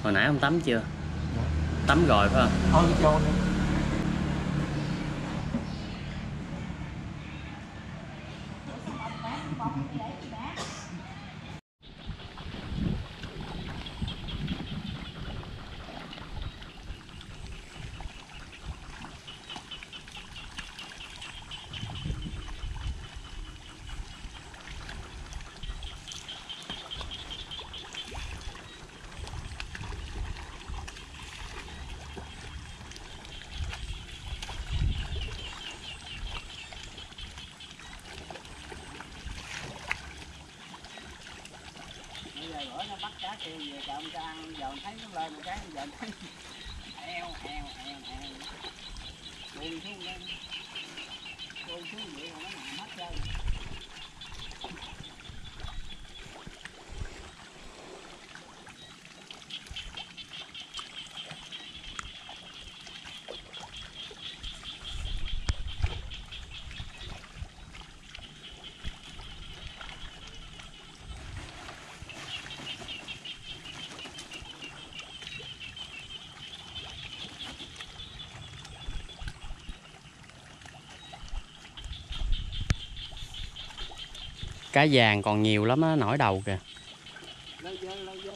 Hồi nãy ông tắm chưa? Tắm rồi phải không? Thôi vô đi. Bữa nó bắt cá kêu về cho ông cho ăn, giờ mình thấy nó lên một cái, giờ mình thấy eo buông xuống đây, buông xuống vậy mà nó nằm hết trơn. Cá vàng còn nhiều lắm á, nổi đầu kìa. Lôi vô.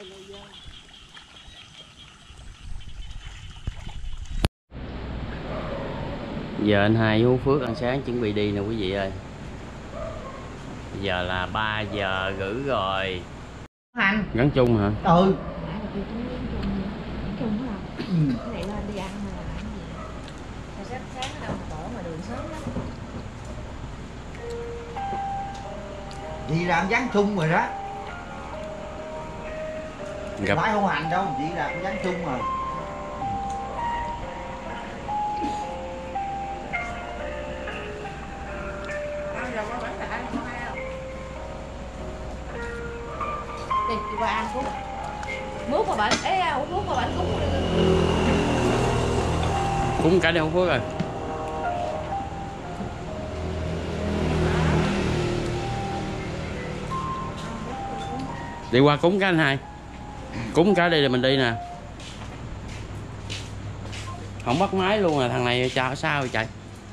Giờ anh Hai với Phước ăn sáng chuẩn bị đi nè quý vị ơi. Giờ là 3 giờ rưỡi rồi. Hành Gắn chung hả? ừ. Cái này lên đi ăn hay là làm gì? Rồi sáng ở đâu mà tổ mà đường sớm lắm. Chị làm dán chung rồi đó. Gặp Phải không hành đâu, chị làm dán chung rồi. Đi qua ăn Phúc. Mướp qua bệnh, uống thuốc qua bệnh cúng. cúng cả đêm Phước rồi. Đi qua cúng cái anh Hai. Cúng cái đi rồi mình đi nè. Không bắt máy luôn à, thằng này sao rồi chạy.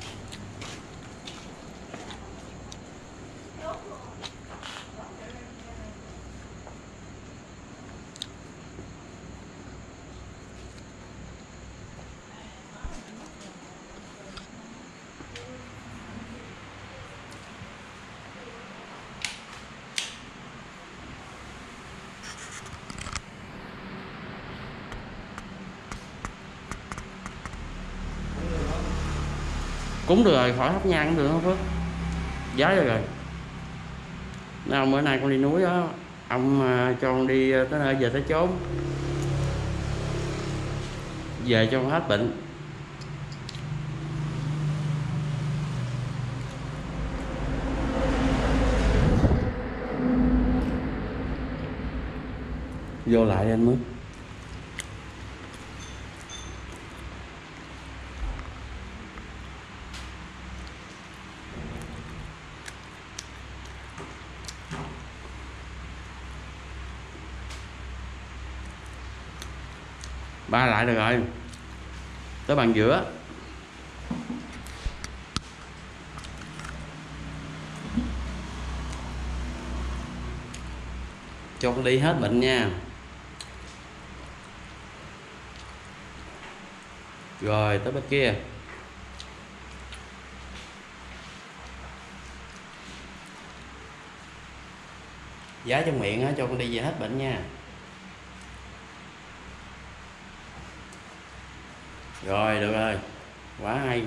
Cúng được rồi, khỏi thắp nhang cũng được không Phước? Giá rồi rồi. Nào bữa nay con đi núi đó, ông cho con đi tới nơi về tới chốn. Về cho con hết bệnh. Vô lại đi anh Mướp. Ba lại được rồi. Tới bàn giữa. Cho con đi hết bệnh nha. Rồi tới bên kia. Giá trong miệng á, cho con đi về hết bệnh nha. Rồi được rồi. Quá hay.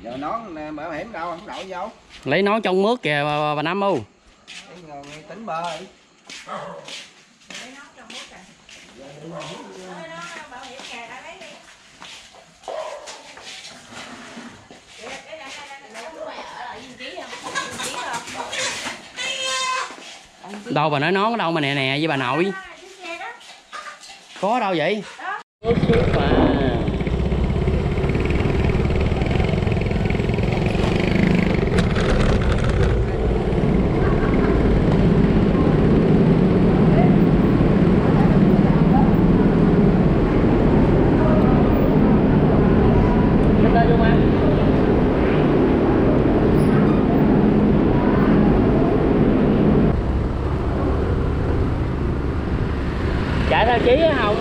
Giờ nón bảo hiểm đâu không đội vô. Lấy nón trong mướt kìa bà Năm ơi. Cái người tính bơ đi. Lấy nón trong mút kìa. Lấy nón bảo hiểm kìa, đã lấy đi. Đâu bà nói nón ở đâu mà nè nè với bà nội. Có đâu vậy? Mà. Chạy theo Chí Hồng.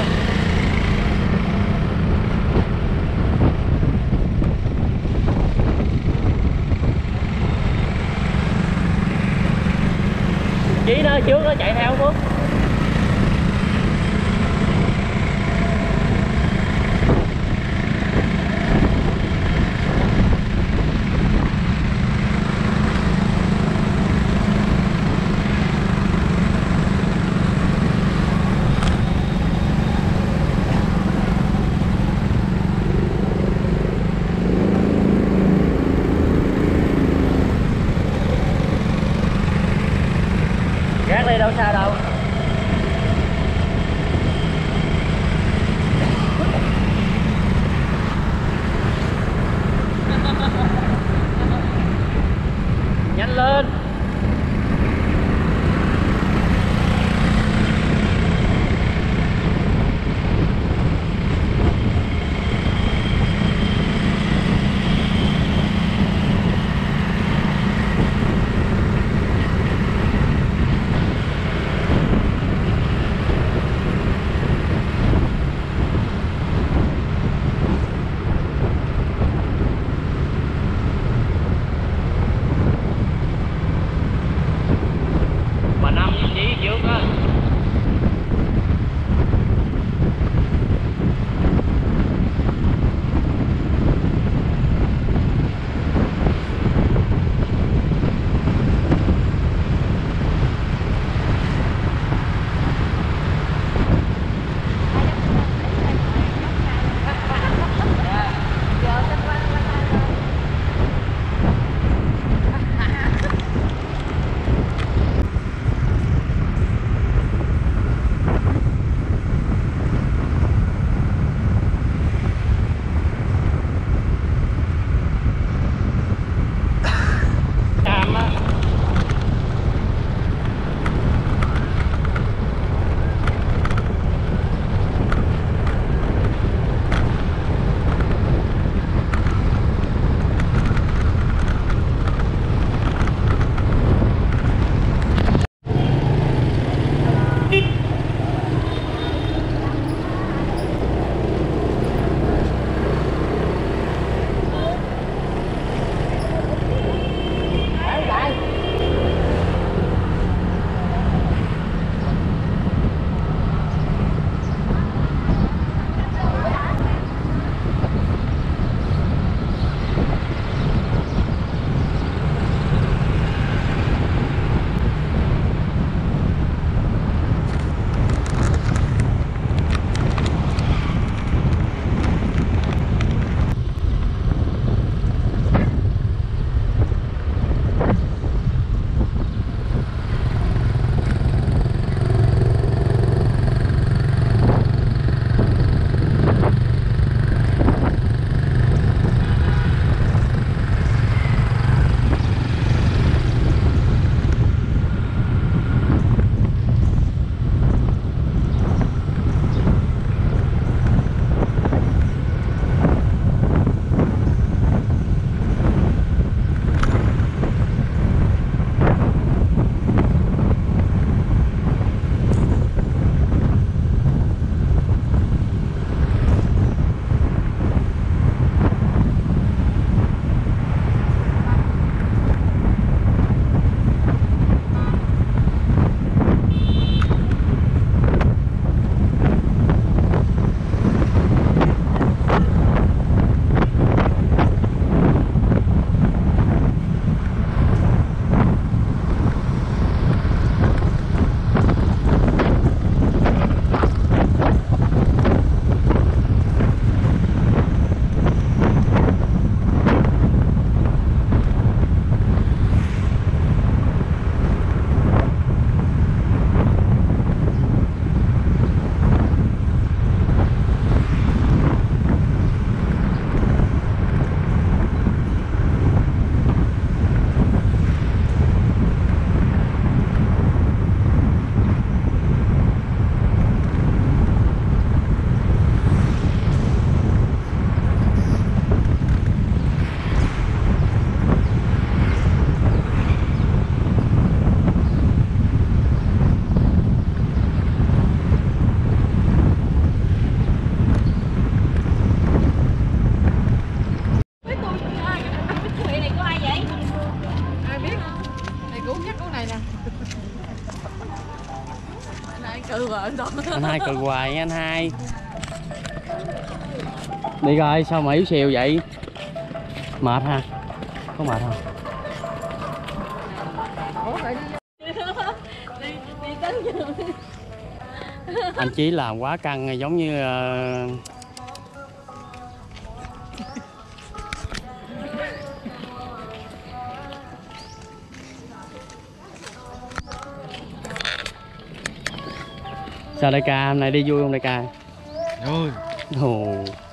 Chí nó trước nó chạy theo Phước. Gác đi đâu xa đâu. Nhanh lên. được rồi anh Toàn. Anh Hai cười hoài nha anh Hai. Đi coi sao mà yếu xìu vậy? Mệt ha? Có mệt không? Anh Chí làm quá căng giống như sao đại ca, hôm nay đi vui không đại ca? Vui. Ồ.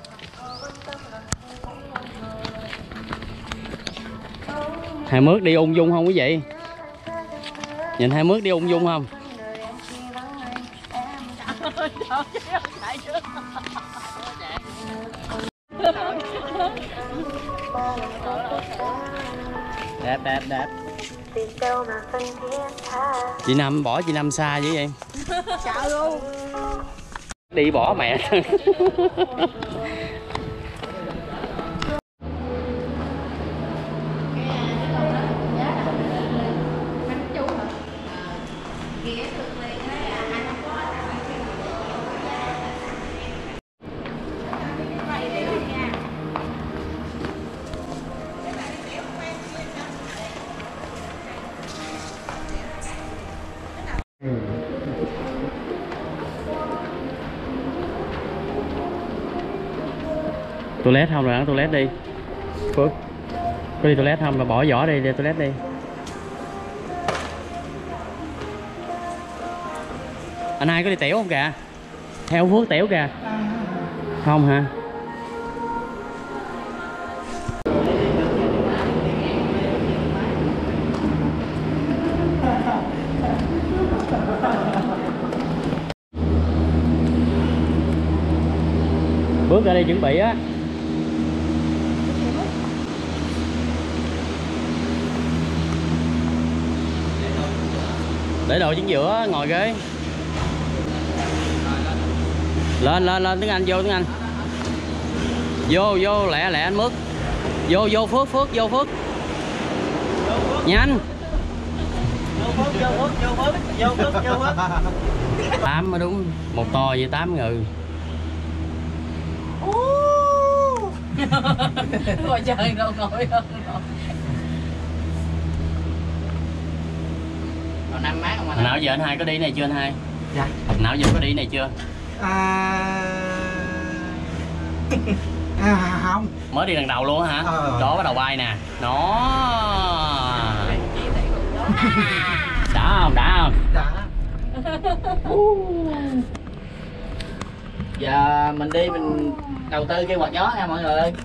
Hai mướt đi ung dung không quý vị? Nhìn hai mướt đi ung dung không? Đẹp đẹp đẹp. Chị Năm bỏ chị Năm xa dữ vậy? Sợ luôn. Đi bỏ mẹ. Toilet không rồi, ăn toilet đi Phước. Có đi toilet không? Mà bỏ vỏ đi, đi toilet đi. Anh Hai có đi tiểu không kìa? Theo Phước tiểu kìa. Không hả? Bước ra đây chuẩn bị á. Để đồ chính giữa, ngồi ghế. Lên lên lên tiếng Anh, vô tiếng Anh. Vô vô lẹ lẹ anh Mướt. Vô vô Phước, Phước vô Phước. Nhanh. Vô Phước. 8 mới đúng, một to với 8 ngừ. Ngồi chơi đâu ngồi đâu. Còn 5 mát không anh? Hồi nào giờ anh Hai có đi này chưa anh Hai? Dạ. Hồi nào giờ có đi này chưa? Không. Mới đi lần đầu luôn hả? Đó bắt đầu bay nè. Nó. Đã không? Đã không? Đã. Giờ mình đi mình đầu tư cây quạt gió nha mọi người ơi.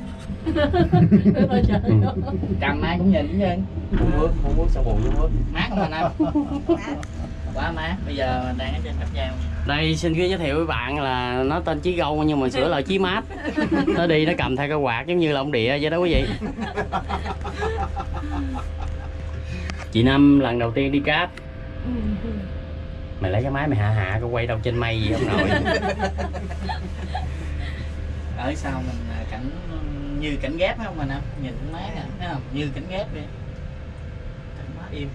Cầm ai cũng nhìn chứ. Phun nước sao buồn với Mát không anh em? Quá mát. Bây giờ mình đang ở trên Cáp Treo. Đây xin giới thiệu với bạn là nó tên Chí Gâu nhưng mà sửa lại Chí Mát. Nó đi nó cầm theo cái quạt giống như là ông địa vậy đó quý vị. Chị Năm lần đầu tiên đi cáp. Mày lấy cái máy mày hạ coi quay đâu trên mây gì không nội. Ở sau mình cảnh như cảnh ghép không anh em? Nhìn máy nè, thấy không? Như cảnh ghép vậy. Cảnh quá im.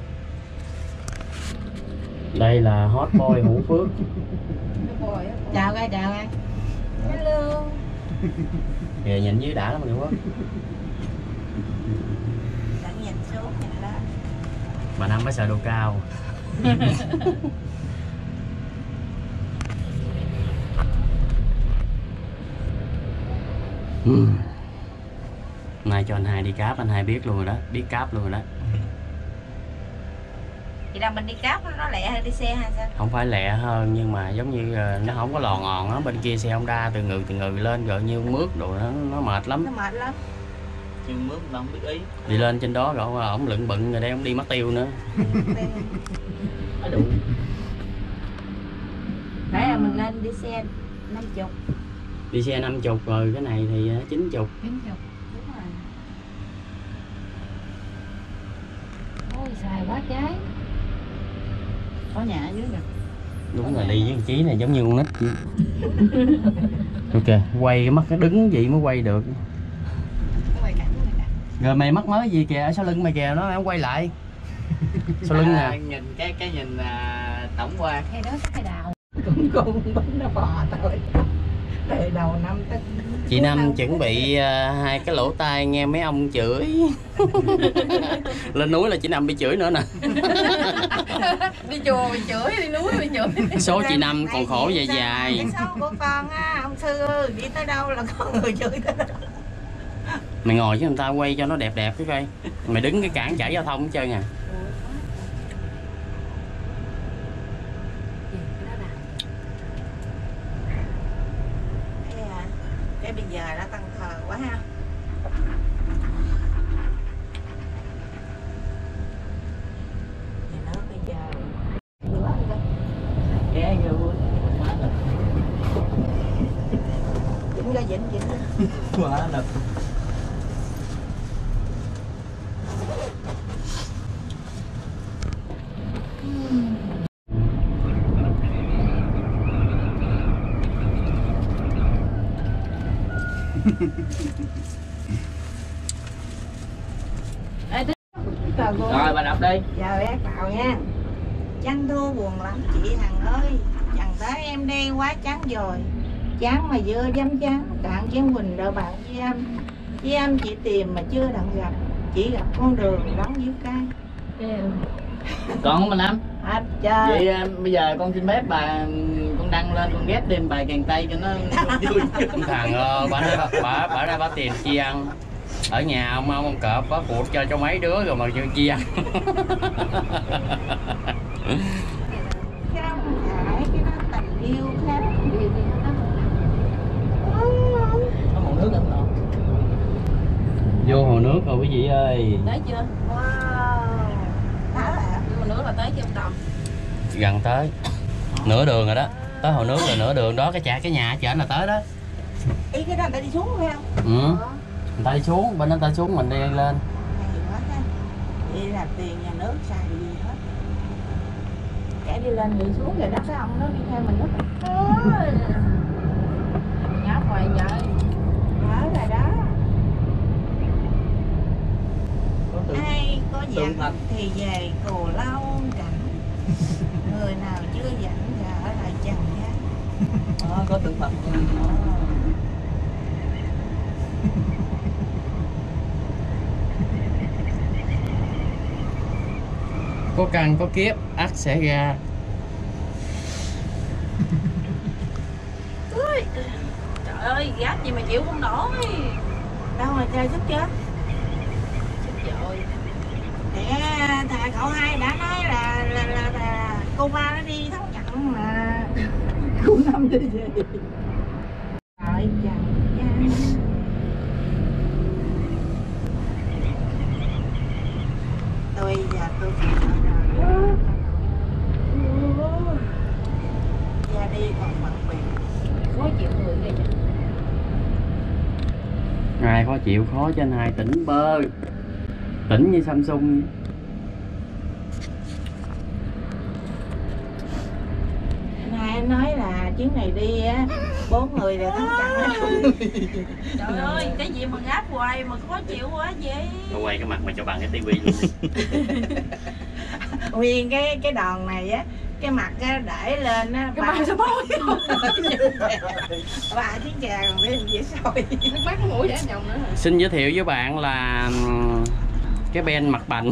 Đây là hot boy Hữu Phước. Chào ai, chào ai. Hello. Kìa nhìn dưới đã lắm Hữu Phước. Đang nhìn xuống nhìn đó. Bà Năm mới sợ độ cao. Nay cho anh Hai đi cáp, anh Hai biết luôn rồi đó, biết cáp luôn rồi đó. Thì là mình đi cáp nó lẹ hay đi xe hay sao? Không phải lẹ hơn nhưng mà giống như nó không có lòn ngòn á, bên kia xe Honda từ người lên rồi như mướt đồ nó mệt lắm. Nó mệt lắm. Nhưng mướt mà không biết ý. Đi lên trên đó rồi ổng lựng bựng rồi đây ổng đi mất tiêu nữa. Đủ. Phải là mình lên đi xe 50. Đi xe 50 rồi cái này thì 90. 90. Đúng rồi. Ôi xài quá trái. Có nhà ở dưới nè. Đúng là đi với Chí này giống như con nít. Ok, quay cái mắt nó đứng vậy mới quay được. Rồi mày mắc mới gì kìa, ở sau lưng mày kìa, nó quay lại. Sau lưng nè. Nhìn cái nhìn tổng quan. Cái đó cái đào. con bánh nó bò thôi. Từ đầu năm tới Chị Năm chuẩn bị hai cái lỗ tai nghe mấy ông chửi. Lên núi là chị Năm bị chửi nữa nè. Đi chùa bị chửi, đi núi bị chửi. Số chị Năm còn khổ dài dài. cái số của con á, ông Sư ơi, đi tới đâu là có người chửi tới đó. Mày ngồi chứ người ta quay cho nó đẹp đẹp cái coi. Mày đứng cái cản trở giao thông hết trơn à. Cái bây giờ đã tăng thờ quá ha. Thì nó bây giờ ghé vô dính ra dính quá lực. Rồi bà đọc đi. giờ bác vào nha. Chăn thua buồn lắm chị Hằng ơi, chẳng thấy em đây quá chán rồi. Chán mà dưa dám chán, cạn chén Quỳnh đợi bạn chị em chỉ tìm mà chưa đặng gặp, chỉ gặp con đường đắng dưới cay. Còn không anh Năm? Hết trời. Vậy bây giờ con xin phép bà, con đăng lên con ghép thêm bài kèn tây cho nó vui. Thằng bà ra bà tiền chi ăn. Ở nhà ông cọp có phụ cho mấy đứa rồi mà chi ăn. Không phải cái đó tình yêu khác. Có màu nước không nào? Vô hồ nước rồi quý vị ơi. Tới chưa? Wow. Đó là Nhưng mà nữa là tới chưa Tầm? Gần tới. Nửa đường rồi đó. Tới hồ nước là nửa đường đó, cái nhà chợ là tới đó. ý cái đó người ta đi xuống phải không? Ừ. Người ta đi xuống, bên đó người ta xuống mình đi lên. Hay quá ha. Vậy là tiền nhà nước xài gì hết. Kẻ đi lên đi xuống rồi đó, cái ông đó đi theo mình đó. Nháp hoài vậy. Đó là đó. Có tượng, Ai có tượng dặn thật. thì về Cù Lao cảnh. Người nào chưa dặn thì ở lại Trần gian. Có tượng Phật. Có căn có kiếp ắt sẽ ra. Trời ơi, gáp gì mà chịu không nổi. Đâu mà chơi sức chưa? Chết rồi. Để thà cậu hai đã nói là cô ba nó đi thắng trận mà. Cô năm đi về. Rồi Trần gian. Tôi giờ tôi phải ra đi còn bận việc. Khó chịu người ghê vậy. Ai khó chịu khó trên hai tỉnh bơ. Tỉnh như Samsung. Này anh nói là chuyến này đi á 4 người là thắng trận. Trời ơi, cái gì mà gáp hoài mà khó chịu quá vậy. Tôi quay cái mặt mày cho bằng cái tivi luôn đi. Nguyên cái đòn này á, cái mặt á, để lên á Cái mặt sao bôi. 3 chiếc trà còn bên dễ sôi. Nước mắt cái mũi để nhồng nữa hả? Xin giới thiệu với bạn là cái ben mặt bành.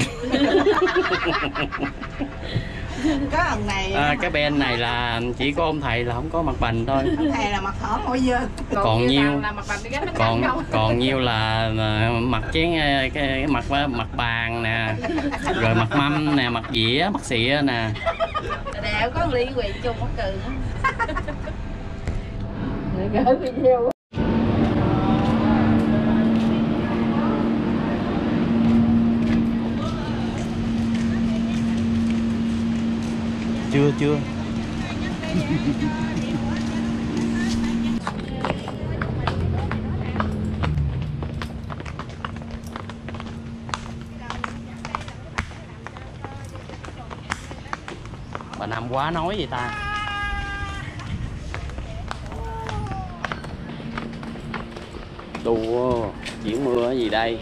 Có lần này Cái ben này là chỉ có ông thầy là không có mặt bành thôi. ông thầy là mặt hổm mỗi dơ. Còn nhiêu là mặt bành đi gáp nó căng không? còn nhiêu là mặt chén cái mặt bàn nè, rồi mặt mâm nè, mặt dĩa, mặt xịa nè. Đẹo có ly quỳ chung mắc cừ nữa. Gửi video. Chưa bà Năm quá nói vậy ta. Đùa chuyển mưa cái gì đây.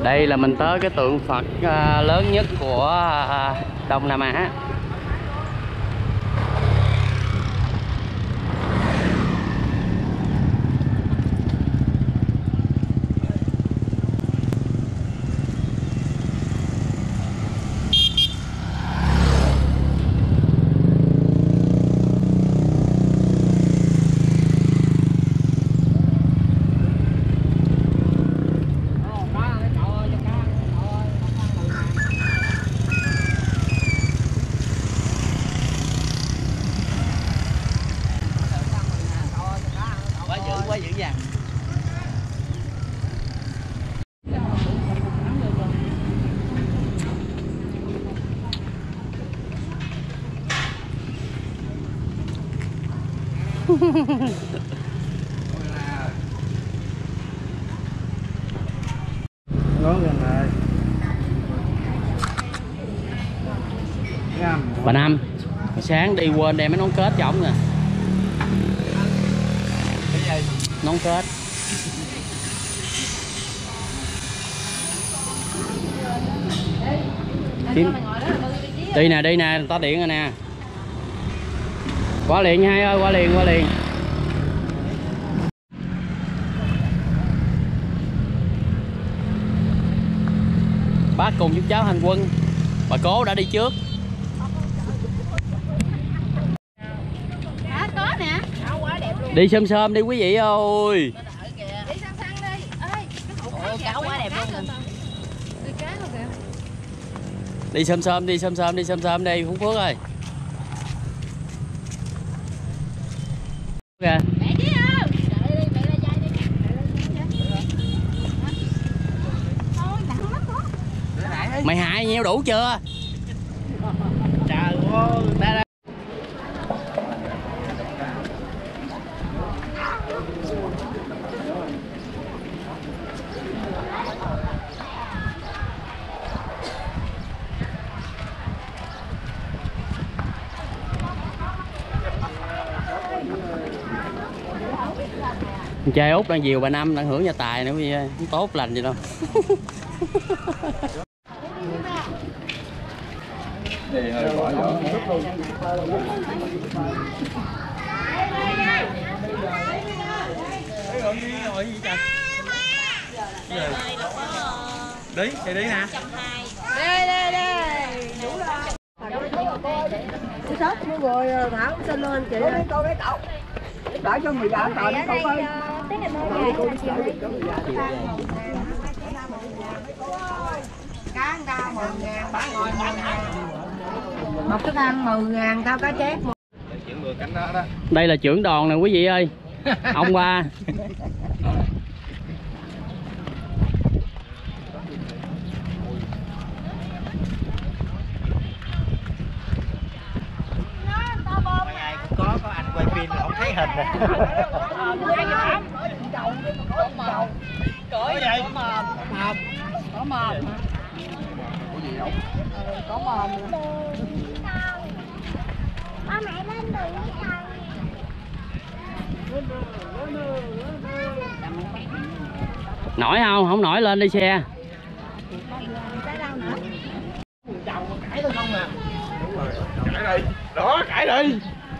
Đây là mình tới cái tượng Phật lớn nhất của Đông Nam Á. Quá dữ dằn. Ngon gần rồi. Bà Năm, sáng đi quên đem mấy nón kết cho ổng nè. Nón kết. Đi nè, người ta điện rồi nè. Qua liền nha hai ơi, qua liền. Bác cùng giúp cháu hành quân. Bà cố đã đi trước. Có nè. Đi sớm đi quý vị ơi. Đi xăng đi. Ê, cái cá quá đẹp luôn. Đi cá luôn kìa. Đi sớm đi Phú Phước ơi. Kìa. Mẹ chứ không? Đợi đi, mẹ ra dây đi. Thôi, nặng lắm đó. Mày hại nhiêu đủ chưa? Trời ơi, ta Trai Út đang dìu bà Năm đang hưởng nhà tài nữa quý vị ơi, không tốt lành gì đâu. Đi, thì đi nè. Đây. Đủ rồi. Chị sớt mua rồi Thảo xin lên chị. Cô đấy cậu. Đợi cho người già tao đi cậu ơi. Tới này mua về. Cá ta 10.000, bả ngồi 10.000. Một thức ăn 10.000 tao cá chép. Đây là trưởng đoàn nè quý vị ơi. Ông qua. có anh quay phim là không thấy hình nè. Có vậy? Có mồm. Có mồm. Ba mẹ lên đường với thằng. Nổi không? Không nổi lên đi xe. Cãi tôi không à. Cãi đi. Đó, cãi đi.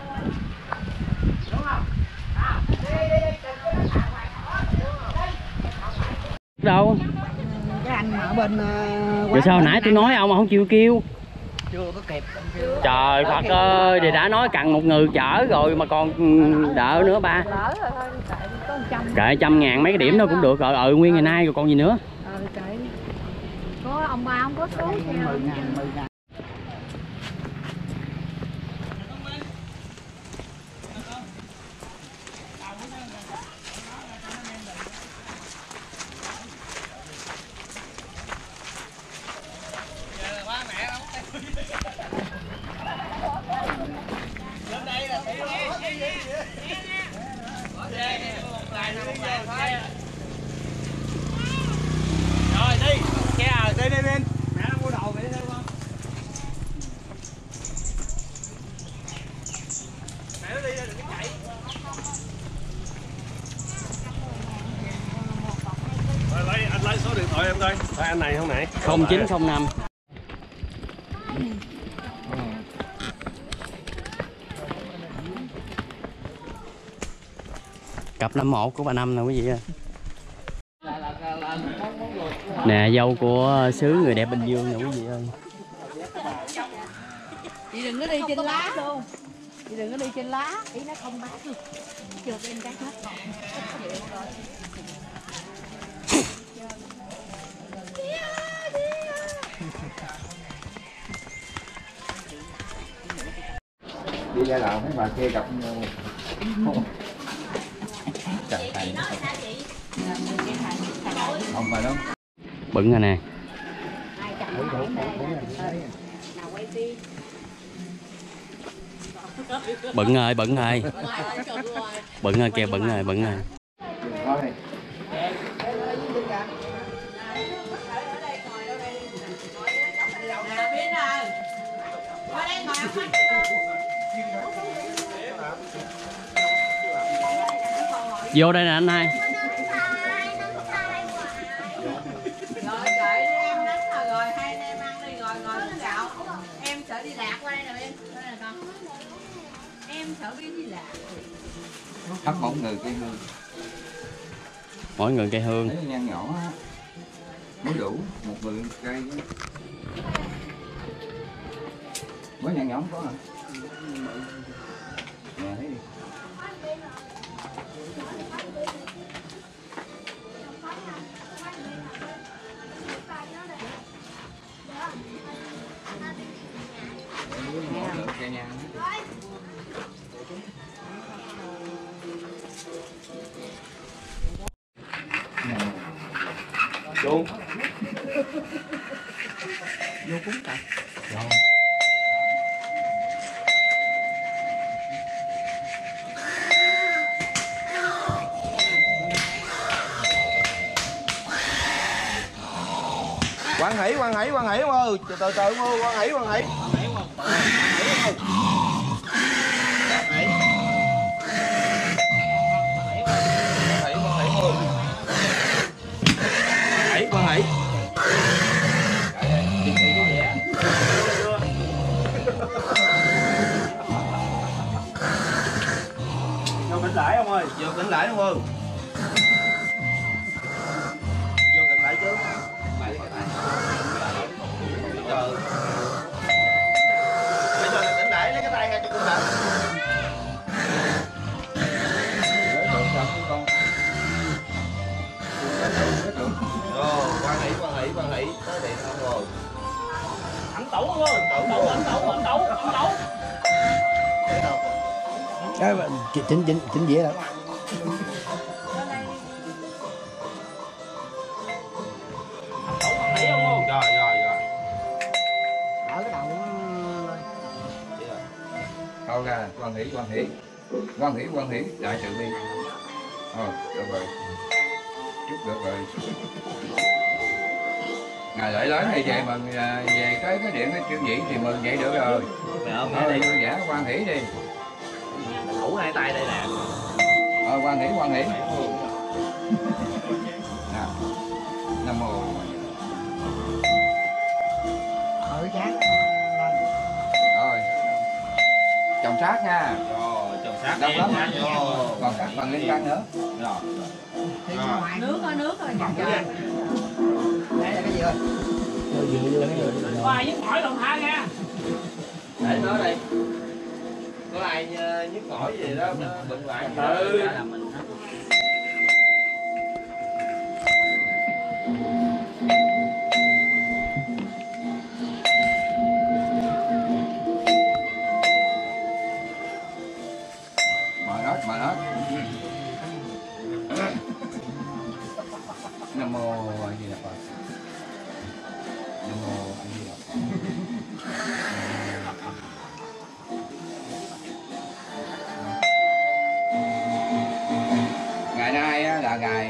Đâu? Cái anh ở bên Rồi sao nãy tôi nói ông mà không chịu kêu? Chưa có kịp. Trời Phật ơi, thì đã nói cần một người chở rồi mà còn đỡ nữa ba. lỡ rồi thôi, có 100. Kệ 100.000 mấy cái điểm đó cũng được rồi. Nguyên ngày nay rồi còn gì nữa. Kệ. Có ông ba không có số xe. Rồi đi. Đi. Mẹ đang mua đồ vậy đi theo con. Mẹ nó đi đừng có chạy. Rồi anh lấy số điện thoại em. coi, phải anh này không nãy? 0905. Cặp 51 của bà Năm nè quý vị ơi. Nè dâu của xứ người đẹp Bình Dương nè quý vị ơi. Chị đừng có đi trên lá luôn. Chị đừng có đi trên lá. Ý nó không bán được. Chưa bên cái hết còn. Đi ra lào mấy bà kia gặp chặt thầy không phải đâu Bận rồi nè. Bận rồi, bận rồi. Bận rồi kìa, bận rồi, bận rồi. Vô đây nè anh hai. Rồi đợi em đánh rồi hai anh em ăn đi rồi ngồi uống gạo. Em sợ đi lạc qua đây nè em. Đây nè con. Em sợ đi lạc. thắp mỗi người cây hương. Mỗi người cây hương. Đấy, nhan nhỏ mới đủ một người cây. Mới nhan nhỏ không có hả? Nè thấy đi. Cây nhan. Xuống. Vô cúng trời. Rồi. Quan hỷ không ơi, từ từ không ơi, quan hỷ. Quan hỷ. Vô kính lại không ơi, vô kính lại không ơi. Vô kính lại chứ. Trời. Bây giờ tỉnh lại lấy cái tay ra cho con bạn. Quan hỷ tới điện không rồi. Anh tẩu không ơi, anh tẩu. Chỉnh dĩa đó. Quan hỷ không? Rồi. Ở cái đầu Thôi ra, quan hỷ, đại sự đi. Được rồi. Chút được rồi. Ngày lễ lớn này về mừng về cái điện cái chuyện gì thì mừng vậy được rồi. Thôi vui vẻ quan hỷ đi. Thủ hai tay đây nè. Quan hỷ. Nào. Nam mô. chán. Rồi. Trồng sát nha. Rồi, trồng sát đông lắm. Rồi. Còn các phần liên can nữa. Rồi. Nước thôi Đây là cái gì ơi? Có ai nhức mỏi lòng tha nha. Để nó đây. Có ai nhức mỏi gì đó bệnh hoạn tự Mở hết. Nam mô A Di Đà Phật. Nam mô A Di Đà Phật. Ngày nay là ngày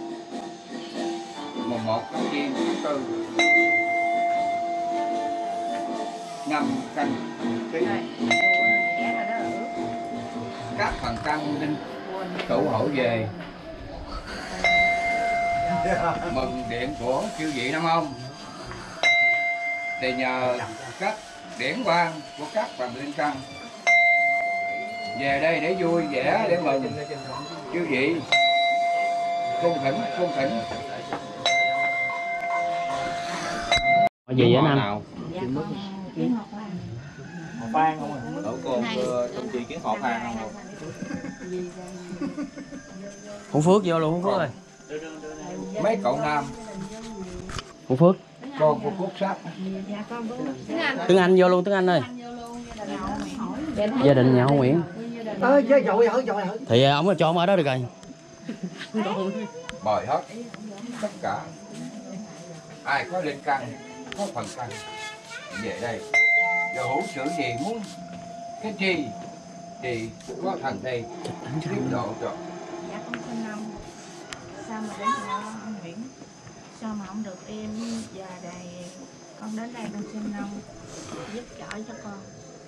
mùng 1 tháng Giêng tháng 4 năm Canh Tí. Các phần căn linh tụ hội về mừng điện của chư vị Nam ông thì nhờ các điển quan của các phần linh căn về đây để vui vẻ để mừng chư vị cung thỉnh Có gì vậy Nam? Dạ con kiến Ngọc Lan. Họ Phan không à? Đổ cô công ty kiến họ Phan không? Hùng Phước vô luôn, Hùng Phước ơi. mấy cậu nam Hùng Phước. con của Cốt Sáp. Dạ con Phước. Tiếng Anh vô luôn, Tiếng Anh ơi. Gia đình nhà ông Nguyễn. Thì ông cho ông ở đó được rồi. Mời hết tất cả ai có linh căn, có phần căn về đây. Giờ hữu sự gì muốn cái chi thì có thần đây tiếp độ cho. Dạ con xin ông. Sao mà đến nhà ông Nguyễn? Sao mà ông được em giờ đây? Con đến đây con xin ông giúp đỡ cho con.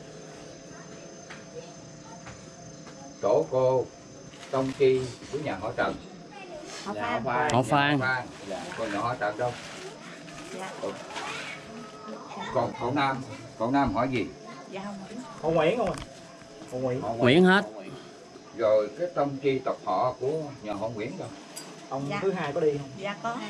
Tổ cô Tông Chi của nhà họ Trần. Họ Dạ, Phan. Họ Phan. Còn nhà họ Trần đâu? Dạ. Còn cậu Nam hỏi gì? Dạ không Nguyễn. Họ Nguyễn không à? Họ Nguyễn. Nguyễn hết. Rồi cái Tông Chi tộc họ của nhà họ Nguyễn đâu? Ông Dạ. thứ hai có đi không? Dạ có.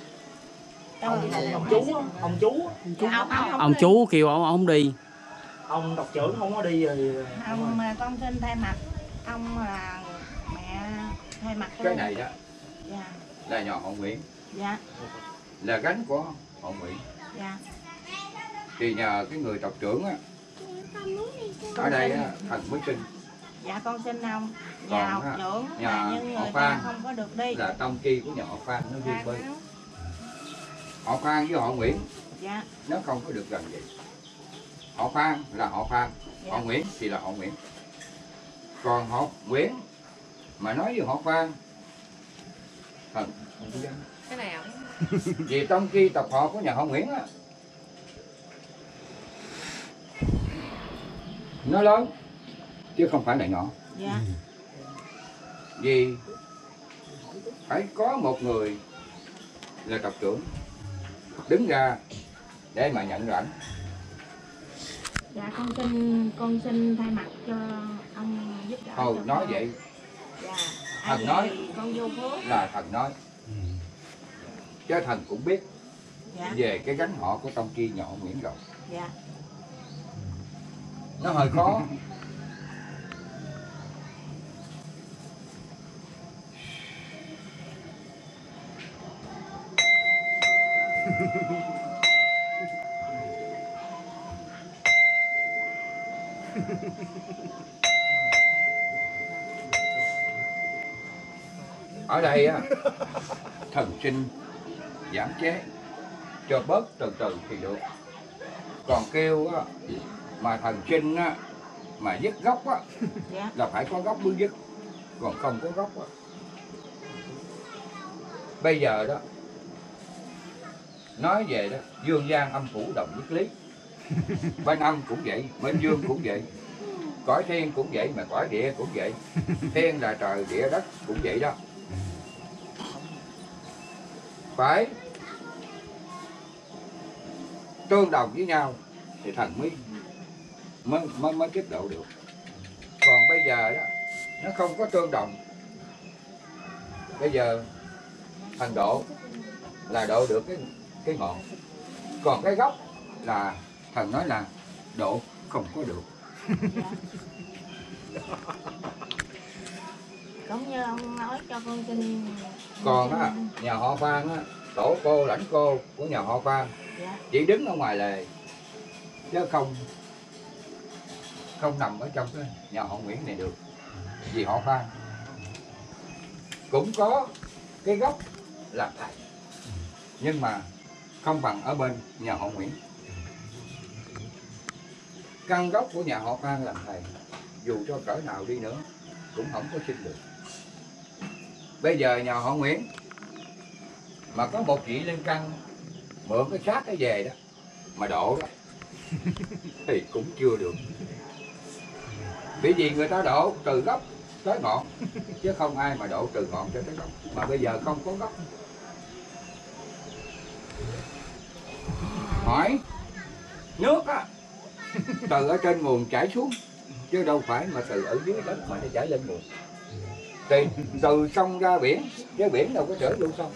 Ông chú á, ông chú. Dạ, Ông chú kêu ông không đi. Ông tộc trưởng không có đi rồi. ông mà con xin thay mặt ông là mẹ thay mặt Cái này đó dạ là nhà họ Nguyễn, dạ là gánh của họ Nguyễn. dạ Thì nhờ cái người tộc trưởng á, ở đây á, thần mới sinh dạ con xin ông Còn nhà học á, trưởng nhà mà nhưng họ người Phan ta không có được đi là Tông Chi của nhà họ Phan nó riêng bên. dạ Họ Phan với họ Nguyễn dạ nó không có được gần vậy. Họ Phan là họ Phan, dạ. họ Nguyễn thì là họ Nguyễn. Còn họ Nguyễn mà nói với họ Phan thần Cái này ạ. vì Tông Chi tộc họ của nhà họ Nguyễn á, nó lớn chứ không phải là nhỏ. dạ Vì phải có một người là tộc trưởng đứng ra để mà nhận lãnh. dạ con xin thay mặt cho ông giúp đỡ Thôi cho nói con. vậy dạ thần nói con vô phước là thần nói, chứ thần cũng biết dạ về cái gánh họ của Tông Chi nhỏ Nguyễn rồi. dạ Nó hơi khó. Ở đây á, thần sinh giảm chế cho bớt từ từ thì được. Còn kêu á, mà thần sinh á, mà dứt gốc á, dạ là phải có gốc mới dứt. Còn không có gốc á. Bây giờ đó, nói về đó, dương gian âm phủ đồng nhất lý. Bên âm cũng vậy, bên dương cũng vậy. Cõi thiên cũng vậy, mà cõi địa cũng vậy. Thiên là trời, địa đất cũng vậy đó. Phải tương đồng với nhau thì thần mới tiếp độ được. Còn bây giờ đó, nó không có tương đồng. Bây giờ thần độ là độ được cái ngọn. Còn cái gốc là thần nói là độ không có được. cũng như ông nói cho con xin. Còn á, nhà họ Phan á, tổ cô lãnh cô của nhà họ Phan dạ chỉ đứng ở ngoài lề chứ không nằm ở trong cái nhà họ Nguyễn này được. Vì họ Phan cũng có cái gốc làm thầy, nhưng mà không bằng ở bên nhà họ Nguyễn. Căn gốc của nhà họ Phan làm thầy, dù cho cỡ nào đi nữa cũng không có sinh được. Bây giờ nhà họ Nguyễn mà có một vị lên căn mượn cái xác cái về đó mà độ đó thì cũng chưa được. Bởi vì người ta độ từ gốc tới ngọn, chứ không ai mà độ từ ngọn cho tới gốc. Mà bây giờ không có gốc hỏi nước á từ ở trên nguồn chảy xuống chứ đâu phải mà từ ở dưới đất mà nó chảy lên nguồn. Thì từ sông ra biển, cái biển đâu có chảy vô sông,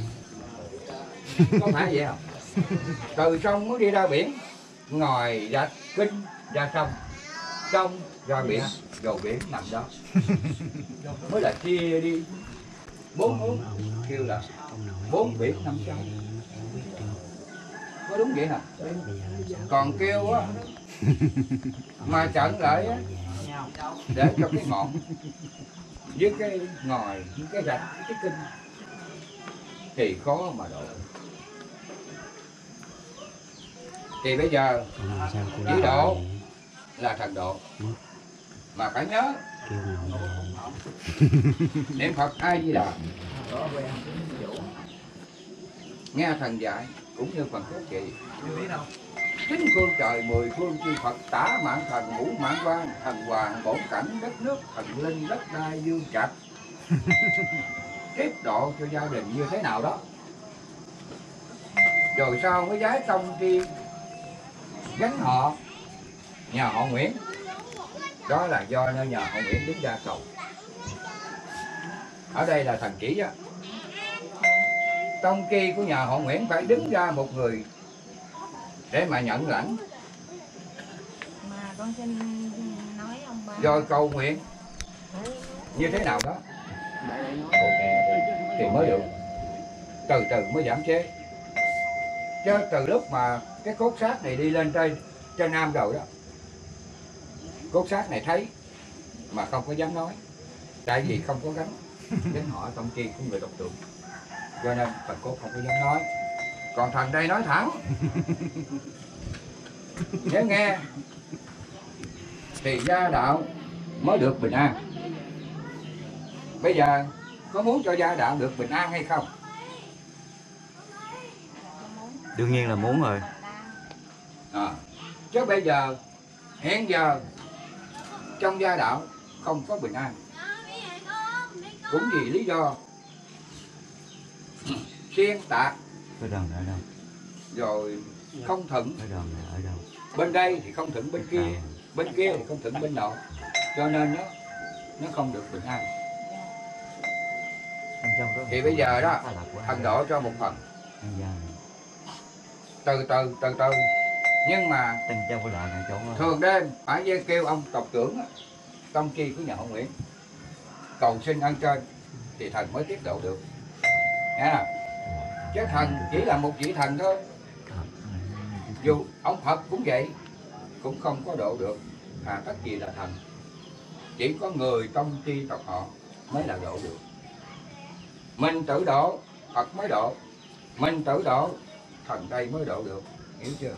có phải vậy không? Từ sông mới đi ra biển, ngòi ra kinh ra sông, sông ra biển, rồi biển nằm đó mới là chia đi 4 hướng, kêu là 4 biển 5 sông. Có đúng vậy hả? Còn kêu á mà trận lại á để cho cái ngọn với cái ngòi, với cái rạch, với cái kinh thì khó mà độ. Thì bây giờ chỉ độ là thần độ, mà phải nhớ niệm Phật A Di Đà, nghe thần dạy cũng như phần cốt trì. Chính phương trời 10 phương chư Phật, tả mạng thần, ngũ mạng quan, thần hoàng, bổn cảnh, đất nước, thần linh, đất đai, dương trạch tiếp độ cho gia đình như thế nào đó. Rồi sau mới giái tông đi gắn họ nhà họ Nguyễn. Đó là do nơi nhà họ Nguyễn đứng ra cầu. Ở đây là thần chỉ á. Tông kỳ của nhà họ Nguyễn phải đứng ra một người để mà nhận lãnh. Mà con xin nói ông ba. Rồi cầu nguyện như thế nào đó thì mới được. Từ từ mới giảm chế. Chứ từ lúc mà cái cốt xác này đi lên trên Nam rồi đó, cốt xác này thấy mà không có dám nói, tại vì không có gánh họ tông chi của người độc tượng, cho nên thần cốt không có dám nói. Còn thần đây nói thẳng, nếu nghe thì gia đạo mới được bình an. Bây giờ có muốn cho gia đạo được bình an hay không? Đương nhiên là muốn rồi. Chứ bây giờ hiện giờ trong gia đạo không có bình an, cũng vì lý do xuyên tạc Cái đoàn ở đâu? rồi không thuận. Cái đoàn ở đâu? Bên đây thì không thuận bên kia, bên kia thì không thuận bên nọ, cho nên nó không được bình an. Thì bây giờ đó thần độ cho một phần, từ từ nhưng mà thường đêm phải kêu ông tộc trưởng tông chi của nhà họ Nguyễn cầu xin ân trên thì thần mới tiếp độ được nha. Chứ thần chỉ là một vị thần thôi, dù ông Phật cũng vậy, cũng không có độ được. Tất gì là thần, chỉ có người tông chi tộc họ mới là độ được. Mình tự độ Phật mới độ, mình tự độ thần đây mới độ được, hiểu chưa?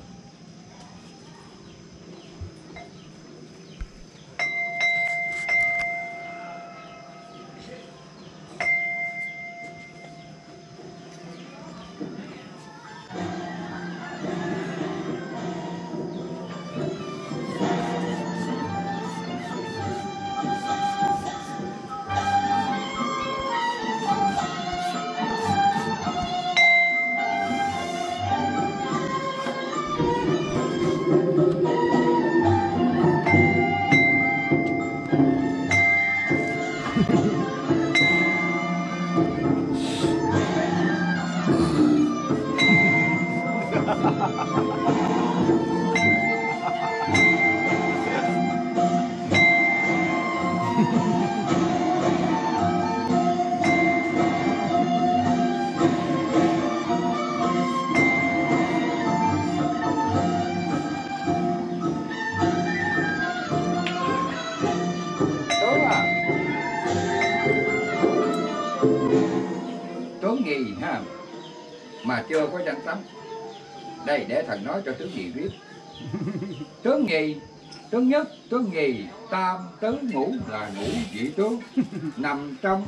Mà chưa có danh tánh. Đây để thần nói cho tướng nhì biết. Tướng nhì, tướng nhất, tướng nhì, tam, tứ, ngũ là ngũ vị tướng, nằm trong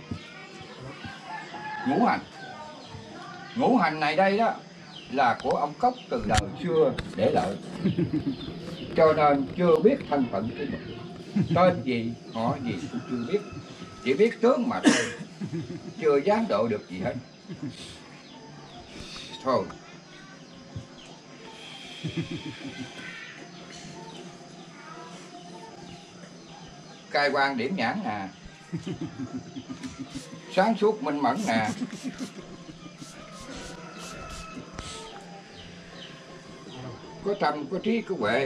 ngũ hành. Ngũ hành này đây đó là của ông Cốc từ đời xưa để lại, cho nên chưa biết thân phận của mình, tên gì họ gì cũng chưa biết, chỉ biết tướng mà thôi, chưa dám độ được gì hết. Thôi Cai quan điểm nhãn nè, sáng suốt minh mẫn nè, có tâm có trí có huệ,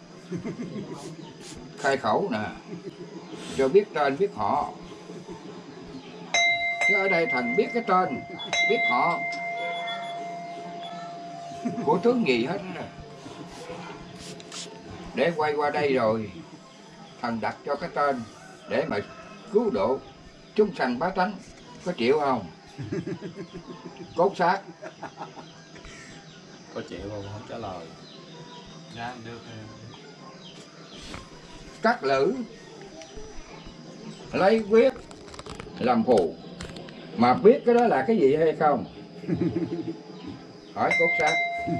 khai khẩu nè, cho biết tên biết họ. Chứ ở đây thằng biết cái tên biết họ của tướng gì hết rồi. Để quay qua đây rồi thằng đặt cho cái tên để mà cứu độ chúng sanh bá tánh, có chịu không? Cốt xác có chịu không? Không trả lời. Dạ được. Cắt lử lấy quyết làm phù, mà biết cái đó là cái gì hay không? Hỏi cốt xác.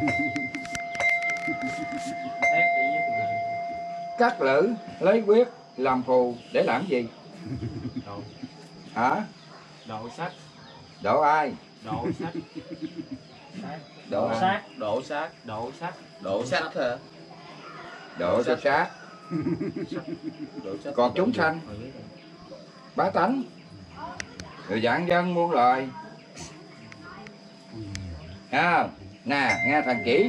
Cắt lử lấy quyết làm phù để làm gì? Độ. Hả? Độ sắc. Độ ai? Độ sắc. Độ ai? Sát. Độ sát. Độ sắc. Độ sắc hả? Độ cho xác. Còn chúng sanh bá tánh rồi dạng dân muôn loài. À, nè nghe thằng chỉ.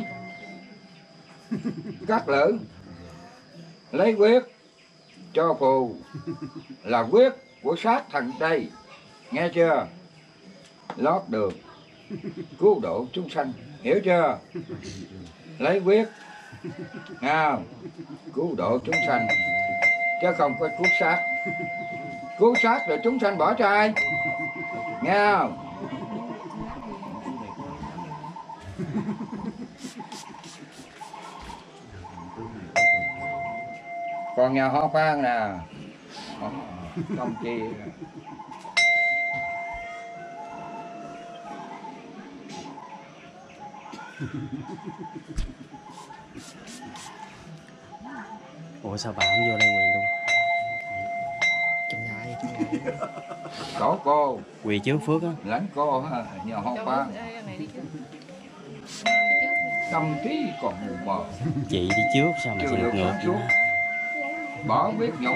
Cắt lử lấy quyết cho phù là quyết của sát thần đây, nghe chưa? Lót đường cứu độ chúng sanh, hiểu chưa? Lấy quyết cứu độ chúng sanh, chứ không có cứu sát. Cứu sát rồi chúng sanh bỏ cho ai? Nghe không? Còn nhà Ho Phan nè, không chi Ủa sao bà không vô đây quỳ luôn? Trong nhà. tổ cô Quỳ trước Phước á. lãnh cô ha, nhà Ho Phan. Tâm trí còn mù mờ, Chị đi trước sao mà chưa chị được ngược sáng suốt, bỏ quyết nhục.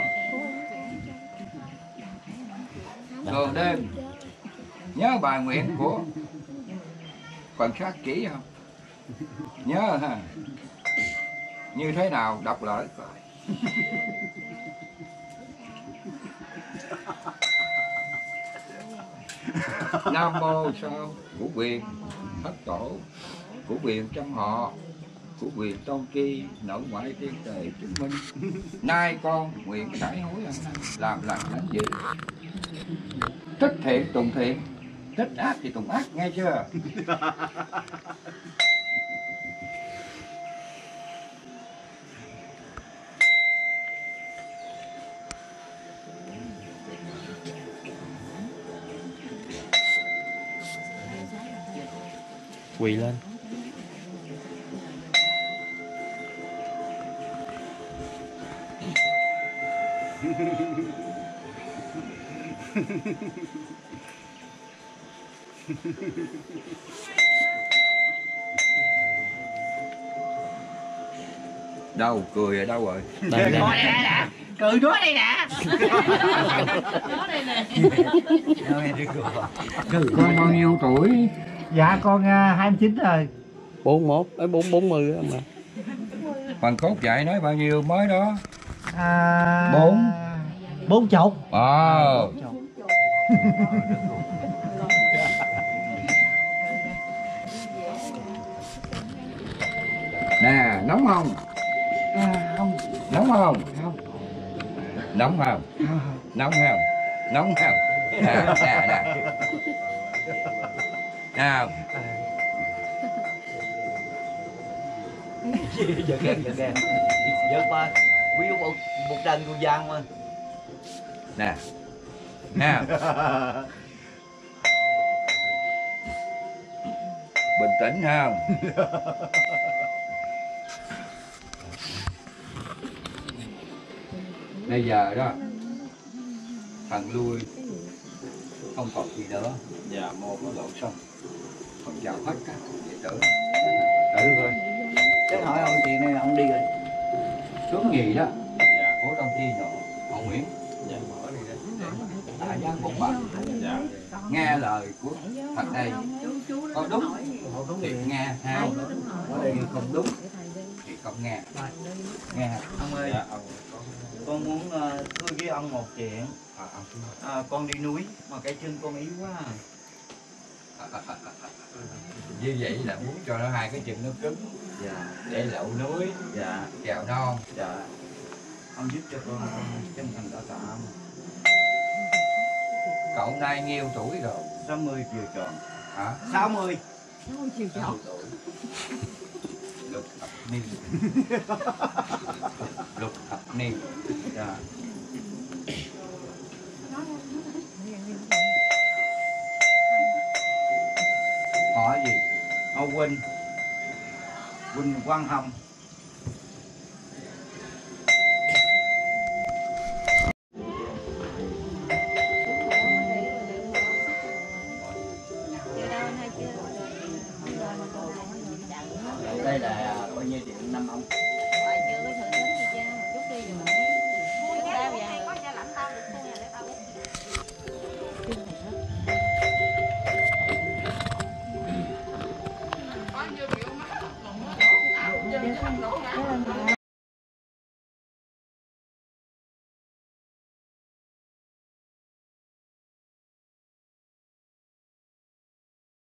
Thường đêm nhớ bài nguyện của phần sát chỉ không? Nhớ ha? Như thế nào đọc lại coi. Nam mô sao của quyền thất tổ, của quyền trăm họ, của quyền tôn ki nội ngoại tiên tề chứng minh. Nay con nguyện cải hối ăn năn, làm lành lãnh dữ, tích thiện tùng thiện, tích ác thì tùng ác, nghe chưa? Quỳ lên. Đâu cười ở đâu rồi? Đây, đây. Cười đứa đây nè. Con bao nhiêu tuổi? Dạ con 29 rồi. 41 ấy 40 á mà. Phần cốt dạy nói bao nhiêu mới đó? 40. Nè, nóng không? Không. Nóng không? Không. Nóng không? Nóng không? Nóng không? Nè, nè, nè. Nào. Giờ kìa. Giờ qua. Ví dụ một đần con giang mà. Nè. Nào. Bình tĩnh không? Bây giờ đó thằng lui không còn gì nữa. Dạ, một nó lộn xong còn chào hết các đệ tử. Tử ơi, Chứ hỏi ông chuyện này là ông đi rồi. Xuống gì đó Dạ. của công ty nhỏ họ Nguyễn Dạ, mở đi đấy. tại giá một bạc. Dạ. Nghe lời của thật đây có đúng thì nghe hay không đúng thì không nghe. Nghe Ông ơi, Dạ, ông con muốn thưa với ông một chuyện. Con đi núi mà cái chân con yếu quá. Như vậy là muốn cho nó hai cái chân nó cứng Dạ. để lậu núi Dạ. chèo non. Dạ. Ông giúp cho con chân thành đã tạ. Cậu nay nhiêu tuổi rồi? 60 chiều tròn. Hả? 60. 60 chiều tròn. Lục thập niên. Lục thập niên. Dạ. Họ gì? Họ Quỳnh. Quỳnh Quang Hồng. Đây là coi như điện năm ông.